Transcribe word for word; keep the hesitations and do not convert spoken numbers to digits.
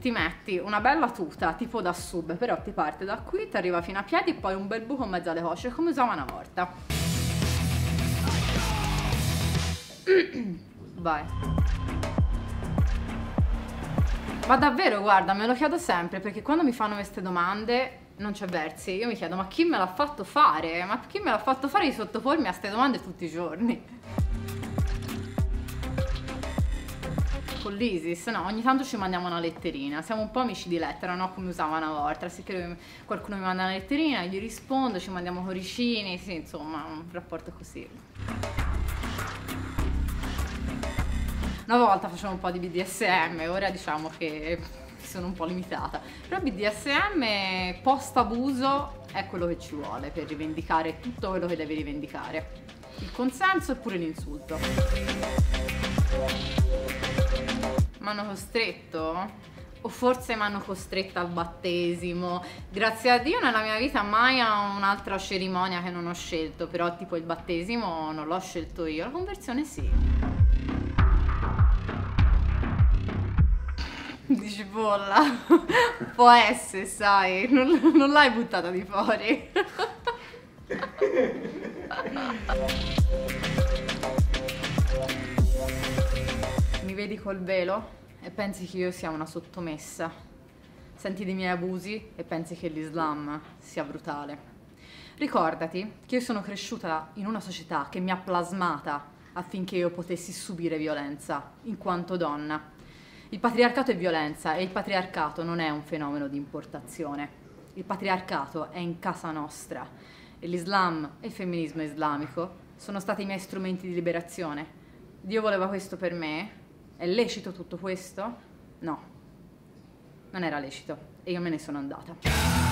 ti metti una bella tuta tipo da sub, però ti parte da qui, ti arriva fino a piedi e poi un bel buco in mezzo alle cosce come usava una volta. Vai. Ma davvero, guarda, me lo chiedo sempre, perché quando mi fanno queste domande non c'è versi, io mi chiedo ma chi me l'ha fatto fare? Ma chi me l'ha fatto fare di sottopormi a queste domande tutti i giorni? Con l'Isis, no, ogni tanto ci mandiamo una letterina, siamo un po' amici di lettera, no? Come usava una volta, se qualcuno mi manda una letterina, gli rispondo, ci mandiamo coricini, sì, insomma, un rapporto così. Una volta facevo un po' di B D S M, ora diciamo che sono un po' limitata, però B D S M post abuso è quello che ci vuole per rivendicare tutto quello che devi rivendicare, il consenso e pure l'insulto. M'hanno costretto? O forse mi hanno costretta al battesimo. Grazie a Dio nella mia vita mai a un'altra cerimonia che non ho scelto, però tipo il battesimo non l'ho scelto io, la conversione sì. Dici bolla, può essere, sai, non, non l'hai buttata di fuori. Mi vedi col velo e pensi che io sia una sottomessa. Senti dei miei abusi e pensi che l'Islam sia brutale. Ricordati che io sono cresciuta in una società che mi ha plasmata affinché io potessi subire violenza in quanto donna. Il patriarcato è violenza e il patriarcato non è un fenomeno di importazione. Il patriarcato è in casa nostra e l'Islam e il femminismo islamico sono stati i miei strumenti di liberazione. Dio voleva questo per me? È lecito tutto questo? No, non era lecito e io me ne sono andata.